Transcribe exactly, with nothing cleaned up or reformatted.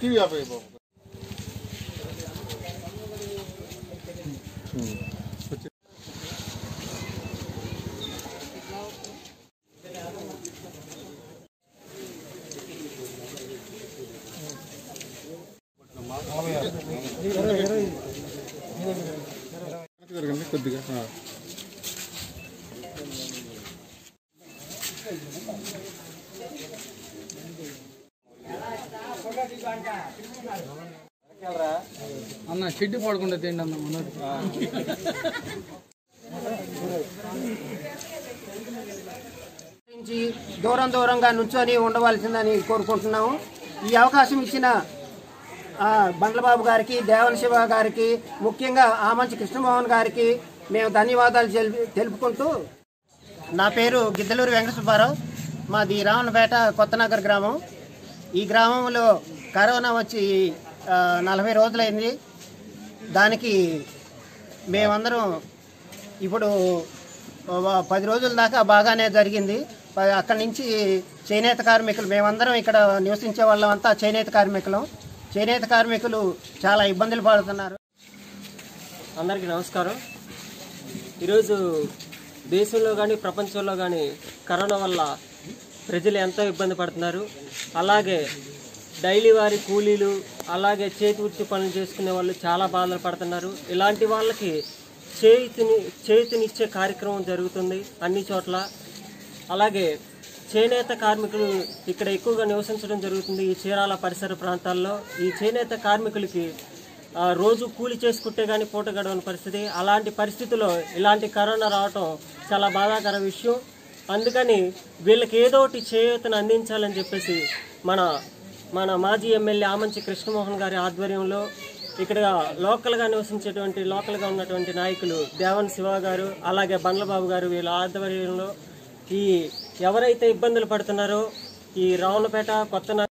TV యాభై కొద్దిగా అన్న షెడ్డు పడకుండా తిండి అన్న మనోడు దూరం దూరంగా నుంచొని ఉండవలసిందని కోరుకుంటున్నాము. ఈ అవకాశం ఇచ్చిన బండ్లబాబు గారికి, దేవన శివ గారికి, ముఖ్యంగా ఆమంచి కృష్ణమోహన్ గారికి మేము ధన్యవాదాలు తెలుపుకుంటూ, నా పేరు గిద్దలూరు వెంకట సుబ్బారావు, మాది రావణపేట కొత్తనగర్ గ్రామం. ఈ గ్రామంలో కరోనా వచ్చి నలభై రోజులైంది. దానికి మేమందరం ఇప్పుడు పది రోజుల దాకా బాగానే జరిగింది. అక్కడి నుంచి చేనేత కార్మికులు మేమందరం ఇక్కడ నివసించే వాళ్ళంతా చేనేత కార్మికులు చేనేత కార్మికులు చాలా ఇబ్బందులు పడుతున్నారు. అందరికీ నమస్కారం. ఈరోజు దేశంలో కానీ ప్రపంచంలో కానీ కరోనా వల్ల ప్రజలు ఎంతో ఇబ్బంది పడుతున్నారు. అలాగే డైలీ వారి కూలీలు, అలాగే చేతి వృత్తి పనులు చేసుకునే వాళ్ళు చాలా బాధలు పడుతున్నారు. ఇలాంటి వాళ్ళకి చేతిని చేతినిచ్చే కార్యక్రమం జరుగుతుంది అన్ని చోట్ల. అలాగే చేనేత కార్మికులు ఇక్కడ ఎక్కువగా నివసించడం జరుగుతుంది ఈ చీరాల పరిసర ప్రాంతాల్లో. ఈ చేనేత కార్మికులకి రోజు కూలి చేసుకుంటే కానీ పూట గడవని పరిస్థితి. అలాంటి పరిస్థితుల్లో ఇలాంటి కరోనా రావటం చాలా బాధాకర విషయం. అందుకని వీళ్ళకి ఏదో ఒకటి చేయూతను అందించాలని చెప్పేసి మన మన మాజీ ఎమ్మెల్యే ఆమంచి కృష్ణమోహన్ గారి ఆధ్వర్యంలో ఇక్కడ లోకల్గా నివసించేటువంటి లోకల్గా ఉన్నటువంటి నాయకులు దేవన్ శివ గారు, అలాగే బండ్లబాబు గారు, వీళ్ళ ఆధ్వర్యంలో ఈ ఎవరైతే ఇబ్బందులు పడుతున్నారో ఈ రావణపేట కొత్త